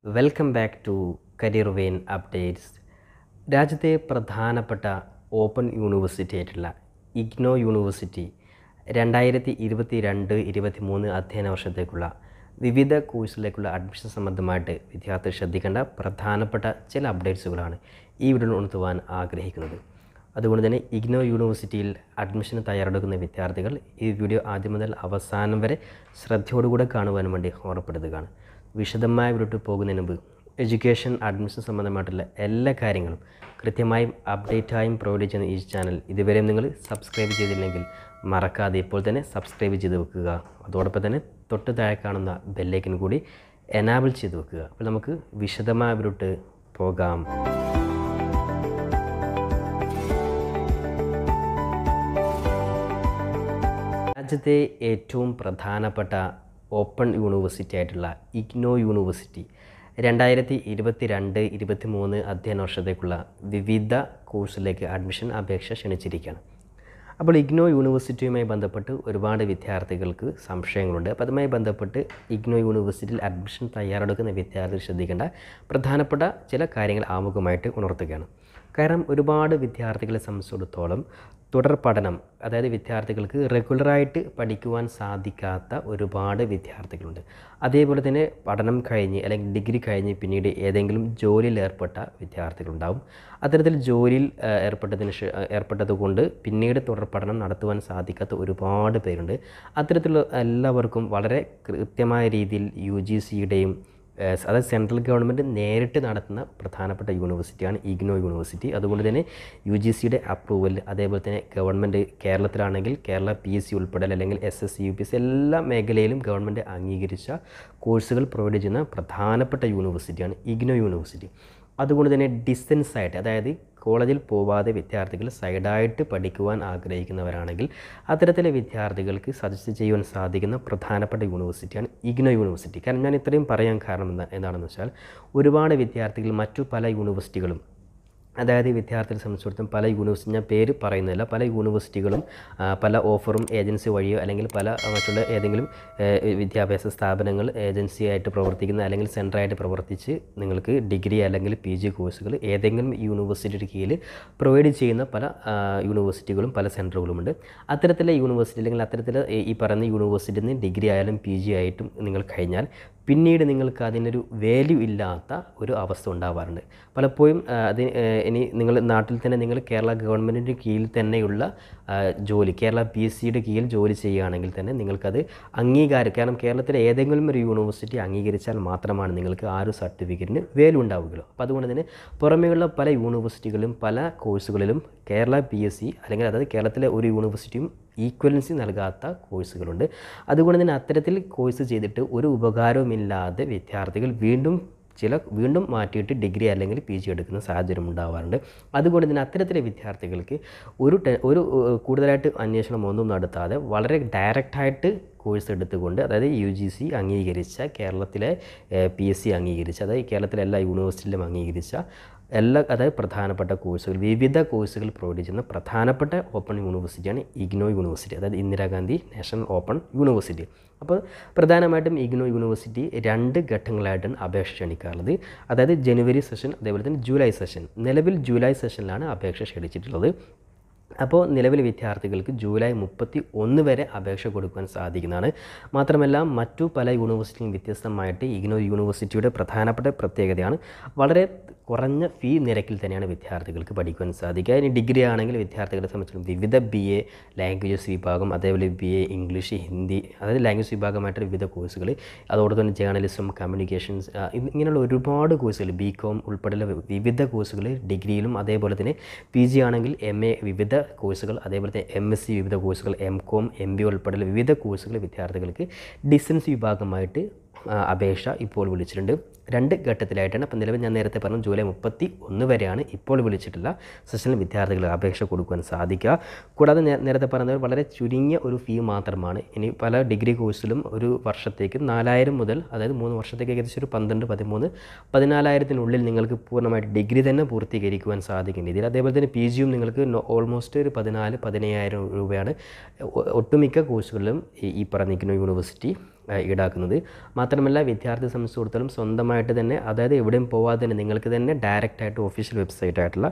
Welcome back to career vein updates. രാജ്യത്തെ പ്രധാനപ്പെട്ട open university ആയിട്ടുള്ള ഇഗ്നോ യൂണിവേഴ്സിറ്റി 2022-23 അധ്യയന വർഷത്തേക്കുള്ള വിവിധ കോഴ്സിലേക്കുള്ള അഡ്മിഷൻ സംബന്ധമായിട്ട് വിദ്യാർത്ഥികൾ ശ്രദ്ധിക്കേണ്ട പ്രധാനപ്പെട്ട ചില അപ്ഡേറ്റ്സുകളാണ് ഈ വീഡിയോയിൽ ഉണർത്തുവാൻ ആഗ്രഹിക്കുന്നത്. അതുകൊണ്ട് തന്നെ ഇഗ്നോ യൂണിവേഴ്സിറ്റിയിൽ അഡ്മിഷന് തയ്യാറെടുക്കുന്ന വിദ്യാർത്ഥികൾ ഈ വീഡിയോ ആദ്യം മുതൽ അവസാനം വരെ ശ്രദ്ധയോടുകൂടെ കാണുവാൻ വേണ്ടി ഓർമ്മപ്പെടുത്തുകയാണ്. വിശദമായ വീഡിയോ പോകുന്നതിന് മുമ്പ് എഡ്യൂക്കേഷൻ അഡ്മിഷൻ സംബന്ധമായിട്ടുള്ള എല്ലാ കാര്യങ്ങളും കൃത്യമായും അപ്ഡേറ്റായും പ്രൊവൈഡ് ചെയ്യുന്ന ഈ ചാനൽ ഇതുവരെയും നിങ്ങൾ സബ്സ്ക്രൈബ് ചെയ്തില്ലെങ്കിൽ മറക്കാതെ ഇപ്പോൾ തന്നെ സബ്സ്ക്രൈബ് ചെയ്ത് വെക്കുക. അതോടൊപ്പം തന്നെ തൊട്ട് താഴെ കാണുന്ന ബെല്ലൈക്കൻ കൂടി എനാബിൾ ചെയ്ത് വെക്കുക. അപ്പോൾ നമുക്ക് വിശദമായ വീഡിയോ പോകാം. രാജ്യത്തെ ഏറ്റവും പ്രധാനപ്പെട്ട ഓപ്പൺ യൂണിവേഴ്സിറ്റി ആയിട്ടുള്ള ഇഗ്നോ യൂണിവേഴ്സിറ്റി 2022-23 അധ്യയന വർഷത്തേക്കുള്ള വിവിധ കോഴ്സിലേക്ക് അഡ്മിഷൻ അപേക്ഷ ക്ഷണിച്ചിരിക്കുകയാണ്. അപ്പോൾ ഇഗ്നോ യൂണിവേഴ്സിറ്റിയുമായി ബന്ധപ്പെട്ട് ഒരുപാട് വിദ്യാർത്ഥികൾക്ക് സംശയങ്ങളുണ്ട്. അപ്പോൾ അതുമായി ബന്ധപ്പെട്ട് ഇഗ്നോ യൂണിവേഴ്സിറ്റിയിൽ അഡ്മിഷൻ തയ്യാറെടുക്കുന്ന വിദ്യാർത്ഥികൾ ശ്രദ്ധിക്കേണ്ട പ്രധാനപ്പെട്ട ചില കാര്യങ്ങൾ ആമുഖമായിട്ട് ഉണർത്തുകയാണ്. കാരണം ഒരുപാട് വിദ്യാർത്ഥികളെ സംബന്ധിച്ചിടത്തോളം തുടർ പഠനം, അതായത് വിദ്യാർത്ഥികൾക്ക് റെഗുലറായിട്ട് പഠിക്കുവാൻ സാധിക്കാത്ത ഒരുപാട് വിദ്യാർത്ഥികളുണ്ട്. അതേപോലെ തന്നെ പഠനം കഴിഞ്ഞ് അല്ലെങ്കിൽ ഡിഗ്രി കഴിഞ്ഞ് പിന്നീട് ഏതെങ്കിലും ജോലിയിൽ ഏർപ്പെട്ട വിദ്യാർത്ഥികളുണ്ടാവും. അത്തരത്തിൽ ജോലിയിൽ ഏർപ്പെട്ടതുകൊണ്ട് പിന്നീട് തുടർ പഠനം നടത്തുവാൻ സാധിക്കാത്ത ഒരുപാട് പേരുണ്ട്. അത്തരത്തിലുള്ള എല്ലാവർക്കും വളരെ കൃത്യമായ രീതിയിൽ UGCയുടെയും അതായത് സെൻട്രൽ ഗവൺമെൻറ് നേരിട്ട് നടത്തുന്ന പ്രധാനപ്പെട്ട യൂണിവേഴ്സിറ്റിയാണ് ഇഗ്നോ യൂണിവേഴ്സിറ്റി. അതുകൊണ്ട് തന്നെ UGCയുടെ അപ്രൂവൽ, അതേപോലെ തന്നെ ഗവൺമെൻറ് കേരളത്തിലാണെങ്കിൽ കേരള PSC ഉൾപ്പെടെ അല്ലെങ്കിൽ SSC UPSC എല്ലാ മേഖലയിലും ഗവൺമെൻറ് അംഗീകരിച്ച കോഴ്സുകൾ പ്രൊവൈഡ് ചെയ്യുന്ന പ്രധാനപ്പെട്ട യൂണിവേഴ്സിറ്റിയാണ് ഇഗ്നോ യൂണിവേഴ്സിറ്റി. അതുകൊണ്ട് തന്നെ ഡിസ്റ്റൻസ് ആയിട്ട്, അതായത് കോളേജിൽ പോവാതെ വിദ്യാർത്ഥികൾ സൈഡായിട്ട് പഠിക്കുവാൻ ആഗ്രഹിക്കുന്നവരാണെങ്കിൽ അത്തരത്തിലെ വിദ്യാർത്ഥികൾക്ക് സജസ്റ്റ് ചെയ്യുവാൻ സാധിക്കുന്ന പ്രധാനപ്പെട്ട യൂണിവേഴ്സിറ്റിയാണ് ഇഗ്നോ യൂണിവേഴ്സിറ്റി. കാരണം ഞാൻ ഇത്രയും പറയാൻ കാരണം എന്താണെന്ന് വെച്ചാൽ ഒരുപാട് വിദ്യാർത്ഥികൾ മറ്റു പല യൂണിവേഴ്സിറ്റികളും, അതായത് വിദ്യാർത്ഥികളെ സംബന്ധിച്ചിടത്തോളം പല യൂണിവേഴ്സിറ്റി, ഞാൻ പേര് പറയുന്നില്ല, പല യൂണിവേഴ്സിറ്റികളും പല ഓഫറും ഏജൻസി വഴിയോ അല്ലെങ്കിൽ പല മറ്റുള്ള ഏതെങ്കിലും വിദ്യാഭ്യാസ സ്ഥാപനങ്ങൾ ഏജൻസിയായിട്ട് പ്രവർത്തിക്കുന്ന അല്ലെങ്കിൽ സെൻറ്ററായിട്ട് പ്രവർത്തിച്ച് നിങ്ങൾക്ക് ഡിഗ്രി അല്ലെങ്കിൽ PG കോഴ്സുകൾ ഏതെങ്കിലും യൂണിവേഴ്സിറ്റിയുടെ കീഴിൽ പ്രൊവൈഡ് ചെയ്യുന്ന പല യൂണിവേഴ്സിറ്റികളും പല സെൻറ്ററുകളുമുണ്ട്. അത്തരത്തിലെ യൂണിവേഴ്സിറ്റി അല്ലെങ്കിൽ അത്തരത്തിൽ ഈ പറയുന്ന യൂണിവേഴ്സിറ്റിയിൽ നിന്ന് ഡിഗ്രി ആയാലും PG ആയിട്ടും നിങ്ങൾ കഴിഞ്ഞാൽ പിന്നീട് നിങ്ങൾക്ക് അതിനൊരു വാല്യൂ ഇല്ലാത്ത ഒരു അവസ്ഥ ഉണ്ടാവാറുണ്ട്. പലപ്പോഴും ഇനി നിങ്ങൾ നാട്ടിൽ തന്നെ നിങ്ങൾ കേരള ഗവൺമെൻറ്റിൻ്റെ കീഴിൽ തന്നെയുള്ള ജോലി, കേരള PSCയുടെ കീഴിൽ ജോലി ചെയ്യുകയാണെങ്കിൽ തന്നെ നിങ്ങൾക്കത് അംഗീകാരം, കാരണം കേരളത്തിലെ ഏതെങ്കിലും ഒരു യൂണിവേഴ്സിറ്റി അംഗീകരിച്ചാൽ മാത്രമാണ് നിങ്ങൾക്ക് ആ ഒരു സർട്ടിഫിക്കറ്റിന് വാല്യൂ ഉണ്ടാവുകയുള്ളൂ. അപ്പോൾ അതുകൊണ്ട് തന്നെ പുറമേയുള്ള പല യൂണിവേഴ്സിറ്റികളിലും പല കോഴ്സുകളിലും കേരള PSC അല്ലെങ്കിൽ അതായത് കേരളത്തിലെ ഒരു യൂണിവേഴ്സിറ്റിയും ഈക്വലൻസി നൽകാത്ത കോഴ്സുകളുണ്ട്. അതുകൊണ്ട് തന്നെ അത്തരത്തിൽ കോഴ്സ് ചെയ്തിട്ട് ഒരു ഉപകാരവുമില്ലാതെ വിദ്യാർത്ഥികൾ വീണ്ടും മാറ്റിയിട്ട് ഡിഗ്രി അല്ലെങ്കിൽ PG എടുക്കുന്ന സാഹചര്യം ഉണ്ടാവാറുണ്ട്. അതുകൊണ്ട് തന്നെ അത്തരത്തിലെ വിദ്യാർത്ഥികൾക്ക് ഒരു കൂടുതലായിട്ട് അന്വേഷണം ഒന്നും നടത്താതെ വളരെ ഡയറക്റ്റായിട്ട് കോഴ്സ് എടുത്തുകൊണ്ട്, അതായത് UGC അംഗീകരിച്ച കേരളത്തിലെ PSC അംഗീകരിച്ച, അതായത് കേരളത്തിലെ എല്ലാ യൂണിവേഴ്സിറ്റിയിലും അംഗീകരിച്ച അതായത് പ്രധാനപ്പെട്ട കോഴ്സുകൾ, വിവിധ കോഴ്സുകൾ പ്രൊവൈഡ് ചെയ്യുന്ന പ്രധാനപ്പെട്ട ഓപ്പൺ യൂണിവേഴ്സിറ്റിയാണ് ഇഗ്നോ യൂണിവേഴ്സിറ്റി, അതായത് ഇന്ദിരാഗാന്ധി നാഷണൽ ഓപ്പൺ യൂണിവേഴ്സിറ്റി. അപ്പോൾ പ്രധാനമായിട്ടും ഇഗ്നോ യൂണിവേഴ്സിറ്റി 2 ഘട്ടങ്ങളായിട്ടാണ് അപേക്ഷ ക്ഷണിക്കാറുള്ളത്. അതായത് ജനുവരി സെഷൻ, അതേപോലെ തന്നെ ജൂലൈ സെഷൻ. നിലവിൽ ജൂലൈ സെഷനിലാണ് അപേക്ഷ ക്ഷണിച്ചിട്ടുള്ളത്. അപ്പോൾ നിലവിലെ വിദ്യാർത്ഥികൾക്ക് ജൂലൈ 31 വരെ അപേക്ഷ കൊടുക്കാൻ സാധിക്കുന്നതാണ്. മാത്രമല്ല മറ്റു പല യൂണിവേഴ്സിറ്റിയും വ്യത്യസ്തമായിട്ട് ഇഗ്നോ യൂണിവേഴ്സിറ്റിയുടെ പ്രധാനപ്പെട്ട പ്രത്യേകതയാണ് വളരെ കുറഞ്ഞ ഫീ നിരക്കിൽ തന്നെയാണ് വിദ്യാർത്ഥികൾക്ക് പഠിക്കുവാൻ സാധിക്കുക. ഇനി ഡിഗ്രി ആണെങ്കിൽ വിദ്യാർത്ഥികളെ സംബന്ധിച്ചിടത്തോളം വിവിധ BA ലാംഗ്വേജസ് വിഭാഗം, അതേപോലെ BA ഇംഗ്ലീഷ്, ഹിന്ദി, അതായത് ലാംഗ്വേജ് വിഭാഗമായിട്ട് വിവിധ കോഴ്സുകൾ, അതോടൊപ്പം തന്നെ ജേർണലിസം, കമ്മ്യൂണിക്കേഷൻസ്, ഇങ്ങനെയുള്ള ഒരുപാട് കോഴ്സുകൾ, BCom ഉൾപ്പെടെയുള്ള വിവിധ കോഴ്സുകൾ ഡിഗ്രിയിലും, അതേപോലെ തന്നെ PG ആണെങ്കിൽ MA വിവിധ കോഴ്സുകൾ, അതേപോലെ തന്നെ MSc വിവിധ കോഴ്സുകൾ, MCom, MBA ഉൾപ്പെടെയുള്ള വിവിധ കോഴ്സുകൾ വിദ്യാർത്ഥികൾക്ക് ഡിസ്റ്റൻസ് വിഭാഗമായിട്ട് അപേക്ഷ ഇപ്പോൾ വിളിച്ചിട്ടുണ്ട്. 2 ഘട്ടത്തിലായിട്ടാണ്. അപ്പോൾ നിലവിൽ ഞാൻ നേരത്തെ പറഞ്ഞു ജൂലൈ 31 വരെയാണ് ഇപ്പോൾ വിളിച്ചിട്ടുള്ള സെഷനിൽ വിദ്യാർത്ഥികൾ അപേക്ഷ കൊടുക്കുവാൻ സാധിക്കുക. കൂടാതെ നേരത്തെ പറഞ്ഞത് വളരെ ചുരുങ്ങിയ ഒരു ഫീ മാത്രമാണ്. ഇനി പല ഡിഗ്രി കോഴ്സിലും ഒരു വർഷത്തേക്ക് 4000 മുതൽ, അതായത് 3 വർഷത്തേക്ക് ഏകദേശം ഒരു 12, 13, 14,000 നിങ്ങൾക്ക് പൂർണ്ണമായിട്ട് ഡിഗ്രി തന്നെ പൂർത്തീകരിക്കുവാൻ സാധിക്കുന്ന രീതിയിൽ. അതേപോലെ തന്നെ PGയും നിങ്ങൾക്ക് ഓൾമോസ്റ്റ് ഒരു 14, 15,000 രൂപയാണ് ഒട്ടുമിക്ക കോഴ്സുകളിലും ഈ പറഞ്ഞിരിക്കുന്ന യൂണിവേഴ്സിറ്റി ഈടാക്കുന്നത്. മാത്രമല്ല വിദ്യാർത്ഥി സംബന്ധിച്ചിടത്തോളം സ്വന്തമായി സ്വന്തമായിട്ട് തന്നെ, അതായത് എവിടെയും പോവാതെ തന്നെ നിങ്ങൾക്ക് തന്നെ ഡയറക്റ്റായിട്ട് ഒഫീഷ്യൽ വെബ്സൈറ്റ് ആയിട്ടുള്ള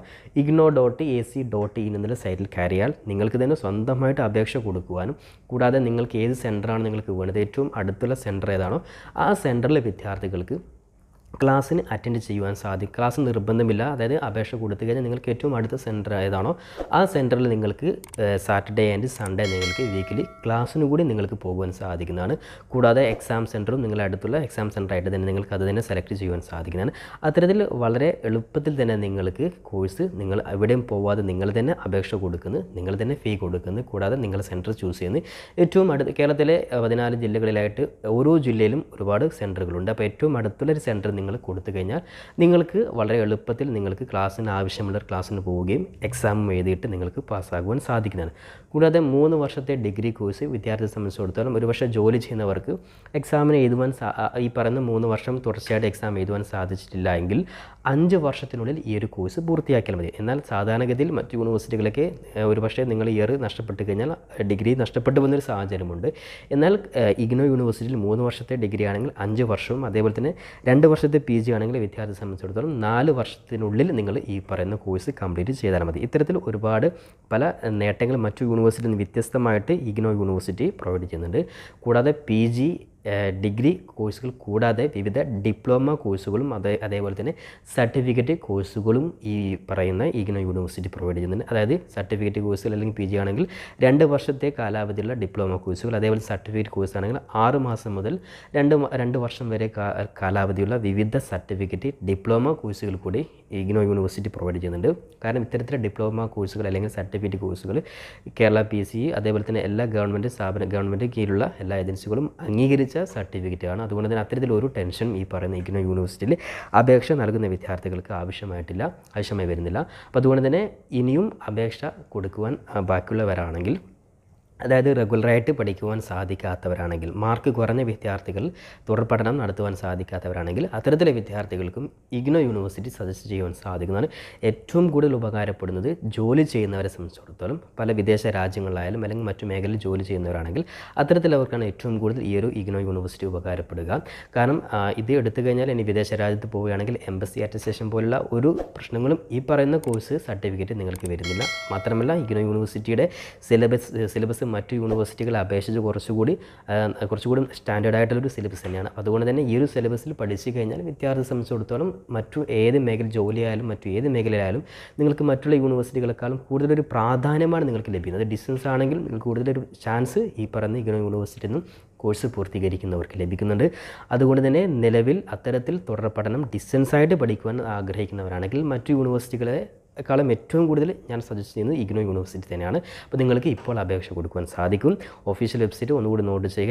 ignou.ac.in എന്നുള്ള സൈറ്റിൽ കയറിയാൽ നിങ്ങൾക്ക് തന്നെ സ്വന്തമായിട്ട് അപേക്ഷ കൊടുക്കുവാനും, കൂടാതെ നിങ്ങൾക്ക് ഏത് സെൻറ്ററാണ് നിങ്ങൾക്ക് വേണ്ടത്, ഏറ്റവും അടുത്തുള്ള സെൻറ്റർ ഏതാണോ ആ സെൻറ്ററിലെ വിദ്യാർത്ഥികൾക്ക് ക്ലാസ്സിന് അറ്റൻഡ് ചെയ്യുവാൻ സാധിക്കും. ക്ലാസ് നിർബന്ധമില്ല. അതായത് അപേക്ഷ കൊടുത്തു കഴിഞ്ഞാൽ നിങ്ങൾക്ക് ഏറ്റവും അടുത്ത സെൻറ്റർ ഏതാണോ ആ സെൻറ്ററിൽ നിങ്ങൾക്ക് സാറ്റർഡേ ആൻഡ് സൺഡേ നിങ്ങൾക്ക് വീക്കിലി ക്ലാസ്സിന് കൂടി നിങ്ങൾക്ക് പോകുവാൻ സാധിക്കുന്നതാണ്. കൂടാതെ എക്സാം സെൻറ്ററും നിങ്ങളുടെ അടുത്തുള്ള എക്സാം സെൻറ്ററായിട്ട് തന്നെ നിങ്ങൾക്ക് അത് തന്നെ സെലക്ട് ചെയ്യുവാൻ സാധിക്കുന്നതാണ്. അത്തരത്തിൽ വളരെ എളുപ്പത്തിൽ തന്നെ നിങ്ങൾക്ക് കോഴ്സ് നിങ്ങൾ എവിടെയും പോവാതെ നിങ്ങൾ തന്നെ അപേക്ഷ കൊടുക്കുന്നു, നിങ്ങൾ തന്നെ ഫീ കൊടുക്കുന്നു, കൂടാതെ നിങ്ങൾ സെൻറ്റർ ചൂസ് ചെയ്യുന്നു. ഏറ്റവും അടുത്ത് കേരളത്തിലെ 14 ജില്ലകളിലായിട്ട് ഓരോ ജില്ലയിലും ഒരുപാട് സെൻറ്ററുകളുണ്ട്. അപ്പോൾ ഏറ്റവും അടുത്തുള്ളൊരു സെൻറ്റർ നിങ്ങൾ കൊടുത്തു കഴിഞ്ഞാൽ നിങ്ങൾക്ക് വളരെ എളുപ്പത്തിൽ നിങ്ങൾക്ക് ക്ലാസ്സിന് ആവശ്യമുള്ള ക്ലാസ്സിന് പോവുകയും എക്സാമും എഴുതിയിട്ട് നിങ്ങൾക്ക് പാസ്സാകുവാൻ സാധിക്കുന്നതാണ്. കൂടാതെ 3 വർഷത്തെ ഡിഗ്രി കോഴ്സ് വിദ്യാർത്ഥിയെ സംബന്ധിച്ചിടത്തോളം ഒരുപക്ഷെ ജോലി ചെയ്യുന്നവർക്ക് എക്സാമിന് എഴുതുവാൻ ഈ പറയുന്ന 3 വർഷം തുടർച്ചയായിട്ട് എക്സാം എഴുതുവാൻ സാധിച്ചിട്ടില്ല എങ്കിൽ 5 വർഷത്തിനുള്ളിൽ ഈ ഒരു കോഴ്സ് പൂർത്തിയാക്കിയാൽ മതി. എന്നാൽ സാധാരണഗതിയിൽ മറ്റ് യൂണിവേഴ്സിറ്റികളൊക്കെ ഒരുപക്ഷെ നിങ്ങൾ ഇയർ നഷ്ടപ്പെട്ട് കഴിഞ്ഞാൽ ഡിഗ്രി നഷ്ടപ്പെട്ടു പോകുന്നൊരു സാഹചര്യമുണ്ട്. എന്നാൽ ഇഗ്നോ യൂണിവേഴ്സിറ്റിയിൽ 3 വർഷത്തെ ഡിഗ്രി ആണെങ്കിൽ 5 വർഷവും, അതേപോലെ തന്നെ 2 വർഷത്തെ PG ആണെങ്കിൽ വിദ്യാർത്ഥിയെ സംബന്ധിച്ചിടത്തോളം 4 വർഷത്തിനുള്ളിൽ നിങ്ങൾ ഈ പറയുന്ന കോഴ്സ് കംപ്ലീറ്റ് ചെയ്താൽ മതി. ഇത്തരത്തിൽ ഒരുപാട് പല നേട്ടങ്ങൾ മറ്റു യൂണിവേഴ്സിറ്റിയിൽ നിന്ന് വ്യത്യസ്തമായിട്ട് ഇഗ്നോ യൂണിവേഴ്സിറ്റി പ്രൊവൈഡ് ചെയ്യുന്നുണ്ട്. കൂടാതെ PG ഡിഗ്രി കോഴ്സുകൾ കൂടാതെ വിവിധ ഡിപ്ലോമ കോഴ്സുകളും അതേപോലെ തന്നെ സർട്ടിഫിക്കറ്റ് കോഴ്സുകളും ഈ പറയുന്ന ഇഗ്നോ യൂണിവേഴ്സിറ്റി പ്രൊവൈഡ് ചെയ്യുന്നുണ്ട്. അതായത് സർട്ടിഫിക്കറ്റ് കോഴ്സുകൾ അല്ലെങ്കിൽ PG ആണെങ്കിൽ 2 വർഷത്തെ കാലാവധിയുള്ള ഡിപ്ലോമ കോഴ്സുകൾ, അതേപോലെ സർട്ടിഫിക്കറ്റ് കോഴ്സ് ആണെങ്കിൽ 6 മാസം മുതൽ 2 വർഷം വരെ കാലാവധിയുള്ള വിവിധ സർട്ടിഫിക്കറ്റ് ഡിപ്ലോമ കോഴ്സുകൾ കൂടി ഇഗ്നോ യൂണിവേഴ്സിറ്റി പ്രൊവൈഡ് ചെയ്യുന്നുണ്ട്. കാരണം ഇത്തരത്തിലുള്ള ഡിപ്ലോമ കോഴ്സുകൾ അല്ലെങ്കിൽ സർട്ടിഫിക്കറ്റ് കോഴ്സുകൾ കേരള PSE അതേപോലെ തന്നെ എല്ലാ ഗവൺമെൻറ് കീഴിലുള്ള എല്ലാ ഏജൻസികളും അംഗീകരിച്ച സർട്ടിഫിക്കറ്റ് ആണ്. അതുകൊണ്ട് തന്നെ അത്തരത്തിൽ ഒരു ടെൻഷൻ ഈ പറയുന്ന ഇഗ്നോ യൂണിവേഴ്സിറ്റിയിൽ അപേക്ഷ നൽകുന്ന വിദ്യാർത്ഥികൾക്ക് ആവശ്യമായി വരുന്നില്ല. അപ്പോൾ അതുകൊണ്ട് തന്നെ ഇനിയും അപേക്ഷ കൊടുക്കുവാൻ ബാക്കിയുള്ളവരാണെങ്കിൽ, അതായത് റെഗുലറായിട്ട് പഠിക്കുവാൻ സാധിക്കാത്തവരാണെങ്കിൽ, മാർക്ക് കുറഞ്ഞ വിദ്യാർത്ഥികൾ തുടർ പഠനം നടത്തുവാൻ സാധിക്കാത്തവരാണെങ്കിൽ അത്തരത്തിലെ വിദ്യാർത്ഥികൾക്കും ഇഗ്നോ യൂണിവേഴ്സിറ്റി സജസ്റ്റ് ചെയ്യുവാൻ സാധിക്കുന്നതാണ്. ഏറ്റവും കൂടുതൽ ഉപകാരപ്പെടുന്നത് ജോലി ചെയ്യുന്നവരെ സംബന്ധിച്ചിടത്തോളം പല വിദേശ രാജ്യങ്ങളിലായാലും അല്ലെങ്കിൽ മറ്റു മേഖലയിൽ ജോലി ചെയ്യുന്നവരാണെങ്കിൽ അത്തരത്തിലവർക്കാണ് ഏറ്റവും കൂടുതൽ ഈ ഒരു ഇഗ്നോ യൂണിവേഴ്സിറ്റി ഉപകാരപ്പെടുക. കാരണം ഇത് എടുത്തു കഴിഞ്ഞാൽ ഇനി വിദേശ രാജ്യത്ത് പോവുകയാണെങ്കിൽ എംബസി അറ്റസ്റ്റേഷൻ പോലുള്ള ഒരു പ്രശ്നങ്ങളും ഈ പറയുന്ന കോഴ്സ് സർട്ടിഫിക്കറ്റ് നിങ്ങൾക്ക് വരുന്നില്ല. മാത്രമല്ല ഇഗ്നോ യൂണിവേഴ്സിറ്റിയുടെ സിലബസ് മറ്റു യൂണിവേഴ്സിറ്റികളെ അപേക്ഷിച്ച് കുറച്ചുകൂടി സ്റ്റാൻഡേർഡ് ആയിട്ടുള്ളൊരു സിലബസ് തന്നെയാണ്. അതുകൊണ്ട് തന്നെ ഈ ഒരു സിലബസിൽ പഠിച്ചു കഴിഞ്ഞാൽ വിദ്യാർത്ഥിയെ സംബന്ധിച്ചിടത്തോളം മറ്റു ഏത് മേഖല ജോലിയായാലും മറ്റു ഏത് മേഖലയിലായാലും നിങ്ങൾക്ക് മറ്റുള്ള യൂണിവേഴ്സിറ്റികളെക്കാളും കൂടുതലൊരു പ്രാധാന്യമാണ് നിങ്ങൾക്ക് ലഭിക്കുന്നത്. ഡിസ്റ്റൻസ് ആണെങ്കിൽ നിങ്ങൾക്ക് കൂടുതലൊരു ചാൻസ് ഈ പറയുന്ന ഇഗ്നോ യൂണിവേഴ്സിറ്റിയിൽ നിന്നും കോഴ്സ് പൂർത്തീകരിക്കുന്നവർക്ക് ലഭിക്കുന്നുണ്ട്. അതുകൊണ്ട് തന്നെ നിലവിൽ അത്തരത്തിൽ തുടർ പഠനം ഡിസ്റ്റൻസായിട്ട് പഠിക്കുവാൻ ആഗ്രഹിക്കുന്നവരാണെങ്കിൽ മറ്റു യൂണിവേഴ്സിറ്റികളെക്കാളും ഏറ്റവും കൂടുതൽ ഞാൻ സജസ്റ്റ് ചെയ്യുന്നത് ഇഗ്നോ യൂണിവേഴ്സിറ്റി തന്നെയാണ്. അപ്പോൾ നിങ്ങൾക്ക് ഇപ്പോൾ അപേക്ഷ കൊടുക്കുവാൻ സാധിക്കും. ഒഫീഷ്യൽ വെബ്സൈറ്റ് ഒന്നുകൂടി നോട്ട് ചെയ്യുക,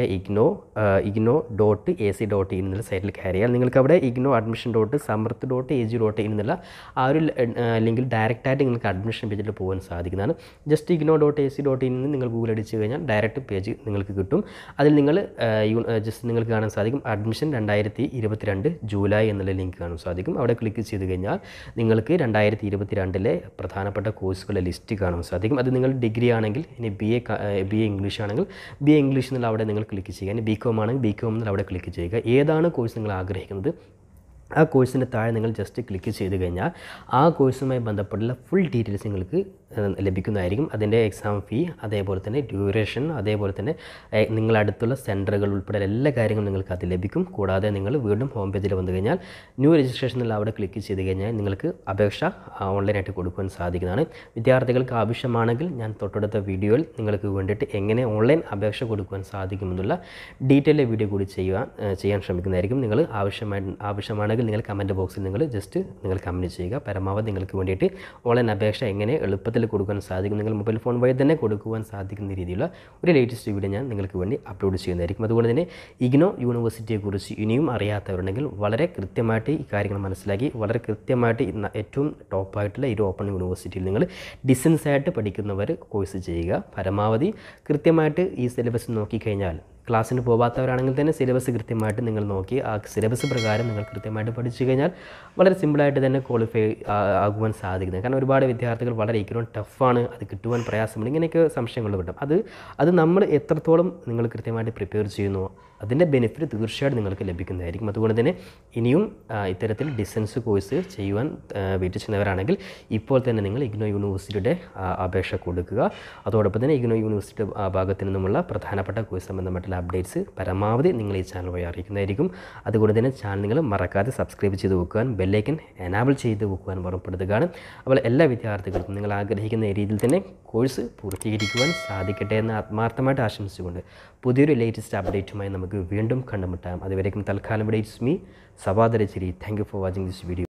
ignou.ac.in എന്നുള്ള സൈറ്റിൽ കയറിയാൽ നിങ്ങൾക്ക് അവിടെ ignou.admission.samarth.ag.in എന്നുള്ള ആ ഒരു ലിങ്കിൽ ഡയറക്റ്റായിട്ട് നിങ്ങൾക്ക് അഡ്മിഷൻ പേജിൽ പോകാൻ സാധിക്കുന്നതാണ്. ജസ്റ്റ് ignou.ac.in നിന്ന് നിങ്ങൾ ഗൂഗിൾ അടിച്ച് കഴിഞ്ഞാൽ ഡയറക്റ്റ് പേജ് നിങ്ങൾക്ക് കിട്ടും. അതിൽ നിങ്ങൾ ജസ്റ്റ് നിങ്ങൾക്ക് കാണാൻ സാധിക്കും അഡ്മിഷൻ 2022 ജൂലൈ എന്നുള്ള ലിങ്ക് കാണാൻ സാധിക്കും. അവിടെ ക്ലിക്ക് ചെയ്ത് കഴിഞ്ഞാൽ നിങ്ങൾക്ക് 2022 പ്രധാനപ്പെട്ട കോഴ്സുകളുടെ ലിസ്റ്റ് കാണാൻ സാധിക്കും. അത് നിങ്ങൾ ഡിഗ്രി ആണെങ്കിൽ ഇനി BA ഇംഗ്ലീഷ് ആണെങ്കിൽ BA ഇംഗ്ലീഷ് എന്നുള്ള അവിടെ നിങ്ങൾ ക്ലിക്ക് ചെയ്യുക. ഇനി BCom ആണെങ്കിൽ BCom എന്നുള്ള അവിടെ ക്ലിക്ക് ചെയ്യുക. ഏതാണ് കോഴ്സ് നിങ്ങൾ ആഗ്രഹിക്കുന്നത് ആ കോഴ്സിൻ്റെ താഴെ നിങ്ങൾ ജസ്റ്റ് ക്ലിക്ക് ചെയ്ത് കഴിഞ്ഞാൽ ആ കോഴ്സുമായി ബന്ധപ്പെട്ടുള്ള ഫുൾ ഡീറ്റെയിൽസ് നിങ്ങൾക്ക് ലഭിക്കുന്നതായിരിക്കും. അതിൻ്റെ എക്സാം ഫീ, അതേപോലെ തന്നെ ഡ്യൂറേഷൻ, അതേപോലെ തന്നെ നിങ്ങളടുത്തുള്ള സെൻറ്ററുകൾ ഉൾപ്പെടെ എല്ലാ കാര്യങ്ങളും നിങ്ങൾക്ക് അത് ലഭിക്കും. കൂടാതെ നിങ്ങൾ വീണ്ടും ഹോം പേജിൽ വന്നു കഴിഞ്ഞാൽ ന്യൂ രജിസ്ട്രേഷനിൽ അവിടെ ക്ലിക്ക് ചെയ്ത് കഴിഞ്ഞാൽ നിങ്ങൾക്ക് അപേക്ഷ ഓൺലൈനായിട്ട് കൊടുക്കുവാൻ സാധിക്കുന്നതാണ്. വിദ്യാർത്ഥികൾക്ക് ആവശ്യമാണെങ്കിൽ ഞാൻ തൊട്ടടുത്ത വീഡിയോയിൽ നിങ്ങൾക്ക് വേണ്ടിയിട്ട് എങ്ങനെ ഓൺലൈൻ അപേക്ഷ കൊടുക്കുവാൻ സാധിക്കുമെന്നുള്ള ഡീറ്റെയിൽ വീഡിയോ കൂടി ചെയ്യാൻ ശ്രമിക്കുന്നതായിരിക്കും. നിങ്ങൾ ആവശ്യമാണെങ്കിൽ നിങ്ങൾ കമൻറ്റ് ബോക്സിൽ നിങ്ങൾ കമൻറ്റ് ചെയ്യുക. പരമാവധി നിങ്ങൾക്ക് വേണ്ടിയിട്ട് ഓൺലൈൻ അപേക്ഷ എങ്ങനെ എളുപ്പത്തിൽ കൊടുക്കാൻ സാധിക്കും, നിങ്ങൾ മൊബൈൽ ഫോൺ വഴി തന്നെ കൊടുക്കുവാൻ സാധിക്കുന്ന രീതിയിലുള്ള ഒരു ലേറ്റസ്റ്റ് വീഡിയോ ഞാൻ നിങ്ങൾക്ക് വേണ്ടി അപ്ലോഡ് ചെയ്യുന്നതായിരിക്കും. അതുകൊണ്ട് തന്നെ ഇഗ്നോ യൂണിവേഴ്സിറ്റിയെക്കുറിച്ച് ഇനിയും അറിയാത്തവരുണ്ടെങ്കിൽ വളരെ കൃത്യമായിട്ട് ഈ കാര്യങ്ങൾ മനസ്സിലാക്കി വളരെ കൃത്യമായിട്ട് ഏറ്റവും ടോപ്പായിട്ടുള്ള ഈ ഓപ്പൺ യൂണിവേഴ്സിറ്റിയിൽ നിങ്ങൾ ഡിസ്റ്റൻസായിട്ട് പഠിക്കുന്നവർ കോഴ്സ് ചെയ്യുക. പരമാവധി കൃത്യമായിട്ട് ഈ സിലബസ് നോക്കിക്കഴിഞ്ഞാൽ ക്ലാസ്സിന് പോകാത്തവരാണെങ്കിൽ തന്നെ സിലബസ് കൃത്യമായിട്ട് നിങ്ങൾ നോക്കി ആ സിലബസ് പ്രകാരം നിങ്ങൾ കൃത്യമായിട്ട് പഠിച്ചു കഴിഞ്ഞാൽ വളരെ സിമ്പിളായിട്ട് തന്നെ ക്വാളിഫൈ ആകുവാൻ സാധിക്കുന്നത്. കാരണം ഒരുപാട് വിദ്യാർത്ഥികൾ വളരെ ഇഗ്നോ ടഫാണ്, അത് കിട്ടുവാൻ പ്രയാസമുണ്ട്, ഇങ്ങനെയൊക്കെ സംശയങ്ങൾ കിട്ടും. അത് നമ്മൾ എത്രത്തോളം നിങ്ങൾ കൃത്യമായിട്ട് പ്രിപ്പയർ ചെയ്യുന്നു അതിൻ്റെ ബെനിഫിറ്റ് തീർച്ചയായിട്ടും നിങ്ങൾക്ക് ലഭിക്കുന്നതായിരിക്കും. അതുകൊണ്ട് തന്നെ ഇനിയും ഇത്തരത്തിൽ ഡിസ്റ്റൻസ് കോഴ്സ് ചെയ്യുവാൻ വീട്ടിൽ ചെയ്യുന്നവരാണെങ്കിൽ ഇപ്പോൾ തന്നെ നിങ്ങൾ ഇഗ്നോ യൂണിവേഴ്സിറ്റിയുടെ അപേക്ഷ കൊടുക്കുക. അതോടൊപ്പം തന്നെ ഇഗ്നോ യൂണിവേഴ്സിറ്റി ഭാഗത്തു നിന്നുമുള്ള പ്രധാനപ്പെട്ട കോഴ്സ് സംബന്ധമായിട്ടുള്ള അപ്ഡേറ്റ്സ് പരമാവധി നിങ്ങൾ ഈ ചാനൽ വഴി അറിയിക്കുന്നതായിരിക്കും. അതുകൊണ്ട് തന്നെ ചാനൽ നിങ്ങൾ മറക്കാതെ സബ്സ്ക്രൈബ് ചെയ്ത് വെക്കുവാൻ, ബെല്ലൈക്കൻ എനാബിൾ ചെയ്ത് വെക്കുവാൻ ഓർമ്മപ്പെടുത്തുകയാണ്. അപ്പോൾ എല്ലാ വിദ്യാർത്ഥികൾക്കും നിങ്ങൾ ആഗ്രഹിക്കുന്ന രീതിയിൽ തന്നെ കോഴ്സ് പൂർത്തീകരിക്കുവാൻ സാധിക്കട്ടെ എന്ന് ആത്മാർത്ഥമായിട്ട് ആശംസിച്ചുകൊണ്ട് പുതിയൊരു ലേറ്റസ്റ്റ് അപ്ഡേറ്റുമായി നമുക്ക് വീണ്ടും കണ്ടുമുട്ടാം. അതുവരേക്കും തൽക്കാലം ഇവിടെ ഇറ്റ്സ് മീ സവാദരച്ചിരി. Thank you for watching this video.